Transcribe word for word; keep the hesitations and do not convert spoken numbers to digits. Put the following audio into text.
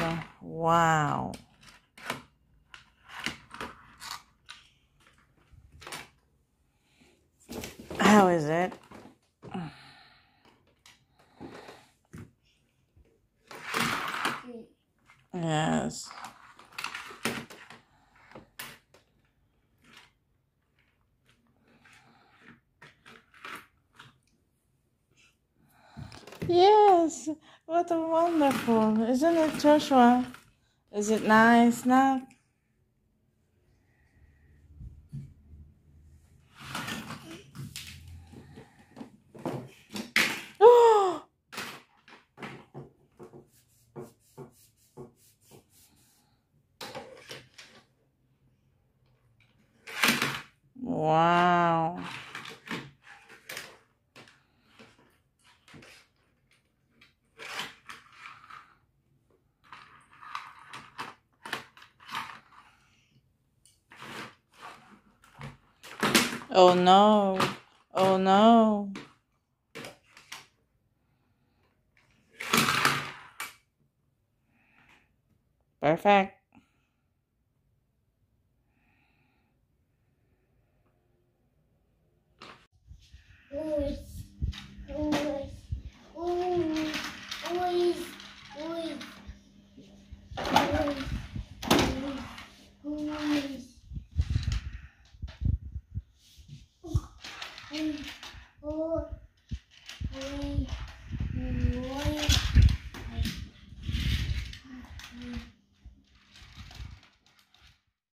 Wow. How is it? Yes. Yes. What a wonderful. Isn't it, Joshua? Is it nice now? Wow. Oh no. Oh no. Perfect. Always, always, always, always, always, always, always, always.